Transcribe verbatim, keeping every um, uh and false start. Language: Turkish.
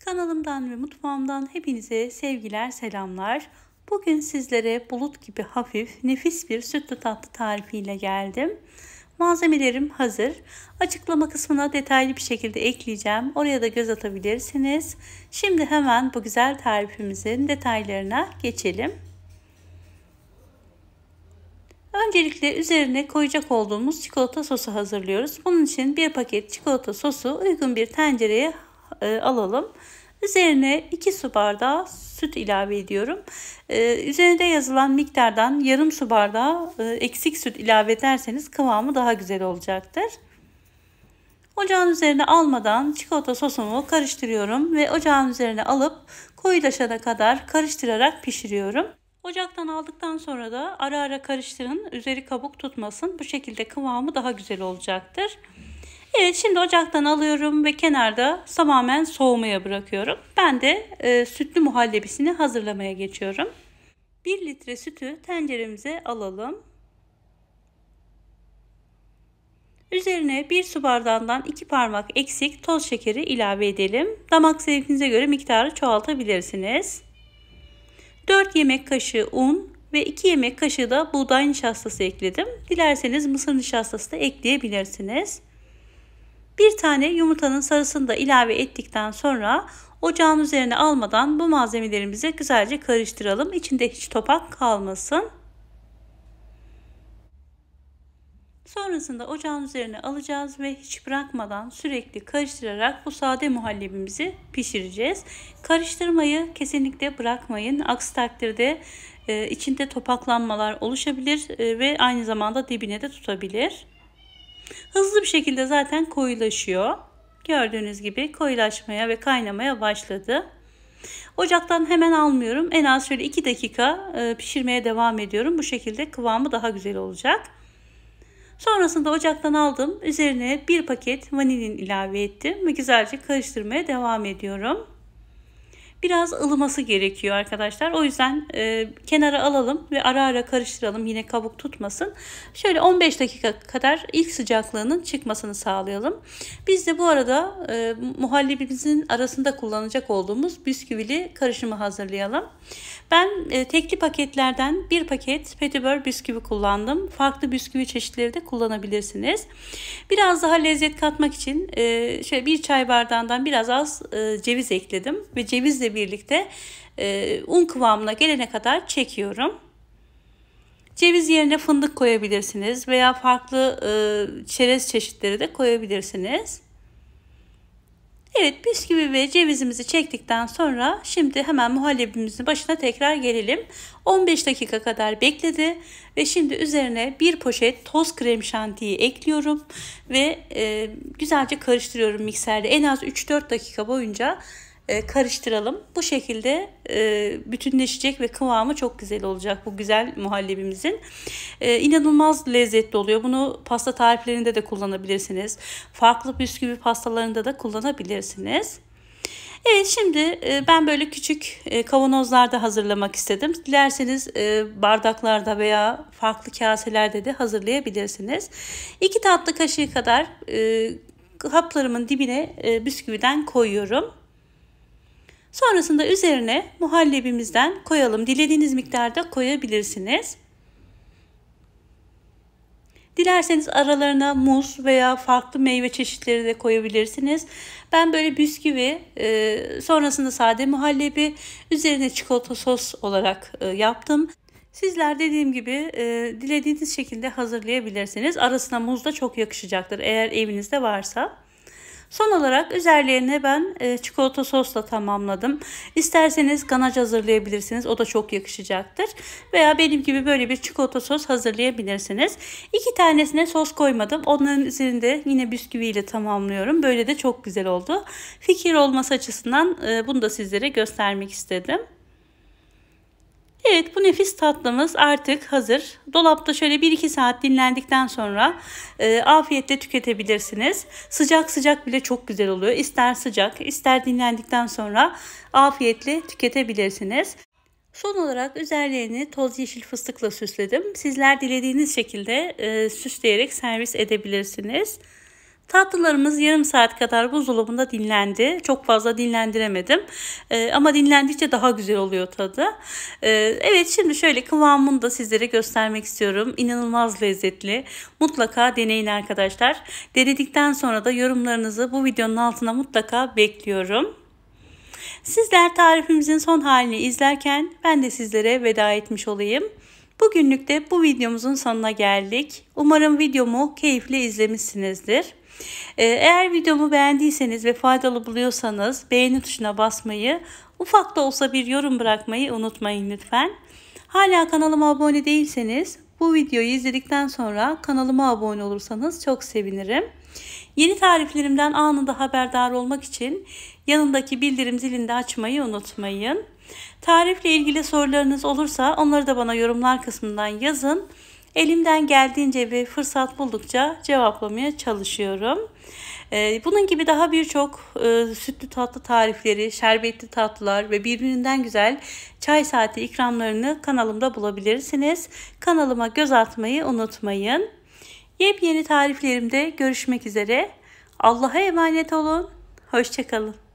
Kanalımdan ve mutfağımdan hepinize sevgiler, selamlar. Bugün sizlere bulut gibi hafif, nefis bir sütlü tatlı tarifiyle geldim. Malzemelerim hazır. Açıklama kısmına detaylı bir şekilde ekleyeceğim. Oraya da göz atabilirsiniz. Şimdi hemen bu güzel tarifimizin detaylarına geçelim. Öncelikle üzerine koyacak olduğumuz çikolata sosu hazırlıyoruz. Bunun için bir paket çikolata sosu uygun bir tencereye e, alalım. Üzerine iki su bardağı süt ilave ediyorum. Ee, üzerinde yazılan miktardan yarım su bardağı e, eksik süt ilave ederseniz kıvamı daha güzel olacaktır. Ocağın üzerine almadan çikolata sosumu karıştırıyorum ve ocağın üzerine alıp koyulaşana kadar karıştırarak pişiriyorum. Ocaktan aldıktan sonra da ara ara karıştırın, üzeri kabuk tutmasın. Bu şekilde kıvamı daha güzel olacaktır. Evet, şimdi ocaktan alıyorum ve kenarda tamamen soğumaya bırakıyorum. Ben de e, sütlü muhallebisini hazırlamaya geçiyorum. bir litre sütü tenceremize alalım. Üzerine bir su bardağından iki parmak eksik toz şekeri ilave edelim. Damak zevkinize göre miktarı çoğaltabilirsiniz. dört yemek kaşığı un ve iki yemek kaşığı da buğday nişastası ekledim. Dilerseniz mısır nişastası da ekleyebilirsiniz. Bir tane yumurtanın sarısını da ilave ettikten sonra ocağın üzerine almadan bu malzemelerimizi güzelce karıştıralım. İçinde hiç topak kalmasın. Sonrasında ocağın üzerine alacağız ve hiç bırakmadan sürekli karıştırarak bu sade muhallebimizi pişireceğiz. Karıştırmayı kesinlikle bırakmayın. Aksi takdirde e, içinde topaklanmalar oluşabilir e, ve aynı zamanda dibine de tutabilir. Hızlı bir şekilde zaten koyulaşıyor. Gördüğünüz gibi koyulaşmaya ve kaynamaya başladı. Ocaktan hemen almıyorum. En az şöyle iki dakika pişirmeye devam ediyorum. Bu şekilde kıvamı daha güzel olacak. Sonrasında ocaktan aldım. Üzerine bir paket vanilin ilave ettim ve güzelce karıştırmaya devam ediyorum. Biraz ılıması gerekiyor arkadaşlar. O yüzden e, kenara alalım ve ara ara karıştıralım. Yine kabuk tutmasın. Şöyle on beş dakika kadar ilk sıcaklığının çıkmasını sağlayalım. Biz de bu arada e, muhallebimizin arasında kullanacak olduğumuz bisküvili karışımı hazırlayalım. Ben e, tekli paketlerden bir paket petibör bisküvi kullandım. Farklı bisküvi çeşitleri de kullanabilirsiniz. Biraz daha lezzet katmak için e, şöyle bir çay bardağından biraz az e, ceviz ekledim ve cevizle birlikte e, un kıvamına gelene kadar çekiyorum. Ceviz yerine fındık koyabilirsiniz veya farklı e, çerez çeşitleri de koyabilirsiniz. Evet, bisküvi ve cevizimizi çektikten sonra şimdi hemen muhallebimizin başına tekrar gelelim. on beş dakika kadar bekledi ve şimdi üzerine bir poşet toz krem şantiyi ekliyorum ve e, güzelce karıştırıyorum mikserde. En az üç dört dakika boyunca e, karıştıralım. Bu şekilde e, bütünleşecek ve kıvamı çok güzel olacak bu güzel muhallebimizin. E, inanılmaz lezzetli oluyor. Bunu pasta tariflerinde de kullanabilirsiniz. Farklı bisküvi pastalarında da kullanabilirsiniz. Evet, şimdi e, ben böyle küçük e, kavanozlarda hazırlamak istedim. Dilerseniz e, bardaklarda veya farklı kaselerde de hazırlayabilirsiniz. iki tatlı kaşığı kadar e, haplarımın dibine e, bisküviden koyuyorum. Sonrasında üzerine muhallebimizden koyalım. Dilediğiniz miktarda koyabilirsiniz. Dilerseniz aralarına muz veya farklı meyve çeşitleri de koyabilirsiniz. Ben böyle bisküvi, e, sonrasında sade muhallebi, üzerine çikolata sos olarak e, yaptım. Sizler dediğim gibi e, dilediğiniz şekilde hazırlayabilirsiniz. Arasına muz da çok yakışacaktır eğer evinizde varsa. Son olarak üzerlerine ben e, çikolata sosla tamamladım. İsterseniz ganaj hazırlayabilirsiniz. O da çok yakışacaktır. Veya benim gibi böyle bir çikolata sos hazırlayabilirsiniz. İki tanesine sos koymadım. Onların üzerinde yine bisküviyle tamamlıyorum. Böyle de çok güzel oldu. Fikir olması açısından e, bunu da sizlere göstermek istedim. Evet, bu nefis tatlımız artık hazır. Dolapta şöyle bir iki saat dinlendikten sonra e, afiyetle tüketebilirsiniz. Sıcak sıcak bile çok güzel oluyor. İster sıcak, ister dinlendikten sonra afiyetle tüketebilirsiniz. Son olarak üzerlerini toz yeşil fıstıkla süsledim. Sizler dilediğiniz şekilde e, süsleyerek servis edebilirsiniz. Tatlılarımız yarım saat kadar buzdolabında dinlendi. Çok fazla dinlendiremedim. Ee, ama dinlendikçe daha güzel oluyor tadı. Ee, evet, şimdi şöyle kıvamını da sizlere göstermek istiyorum. İnanılmaz lezzetli. Mutlaka deneyin arkadaşlar. Denedikten sonra da yorumlarınızı bu videonun altına mutlaka bekliyorum. Sizler tarifimizin son halini izlerken ben de sizlere veda etmiş olayım. Bugünlük de bu videomuzun sonuna geldik. Umarım videomu keyifle izlemişsinizdir. Eğer videomu beğendiyseniz ve faydalı buluyorsanız beğeni tuşuna basmayı, ufak da olsa bir yorum bırakmayı unutmayın lütfen. Hala kanalıma abone değilseniz bu videoyu izledikten sonra kanalıma abone olursanız çok sevinirim. Yeni tariflerimden anında haberdar olmak için yanındaki bildirim zilini de açmayı unutmayın. Tarifle ilgili sorularınız olursa onları da bana yorumlar kısmından yazın. Elimden geldiğince ve fırsat buldukça cevaplamaya çalışıyorum. Bunun gibi daha birçok sütlü tatlı tarifleri, şerbetli tatlılar ve birbirinden güzel çay saati ikramlarını kanalımda bulabilirsiniz. Kanalıma göz atmayı unutmayın. Yepyeni tariflerimde görüşmek üzere. Allah'a emanet olun. Hoşça kalın.